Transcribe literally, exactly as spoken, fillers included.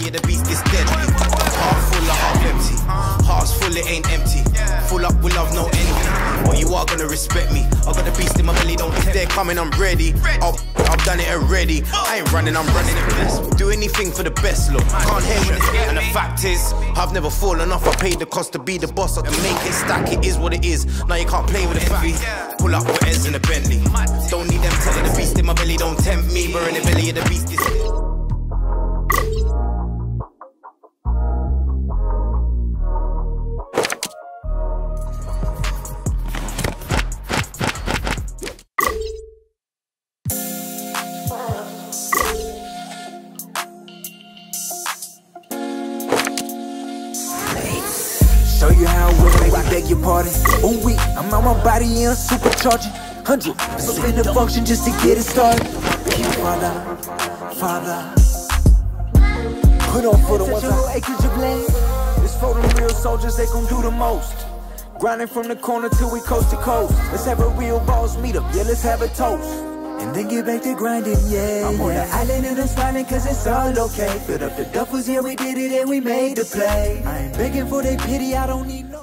belly of the beast is dead. Heart full of half empty, heart's full, it ain't empty. Full up with love, no envy. But you are gonna respect me. I got the beast in my belly, don't if they're coming, I'm ready. I'll, I've done it already. I ain't running, I'm running it best. Do anything for the best, look. Can't hear when it's getting. And the fact is, I've never fallen off. I paid the cost to be the boss, or to make it stack. It is what it is. Now you can't play with the envy. Pull up with Eds in the Bentley. Don't need them telling the beast in my belly, don't tempt me. We're in the belly of the beast is. Show you how it will make me beg your pardon. Ooh wee, I'm on my body, yeah, I'm supercharging. Hundred percent the function just to get it started. Father, Father, put on for the ones out. Acres of land. It's for them real soldiers, they gon' do the most. Grinding from the corner till we coast to coast. Let's have a real boss meet up, yeah, let's have a toast. And then get back to grinding, yeah. I'm on the island and I'm smiling cause it's all okay. Fill up the duffels, yeah, we did it and we made the play. I ain't begging for their pity, I don't need no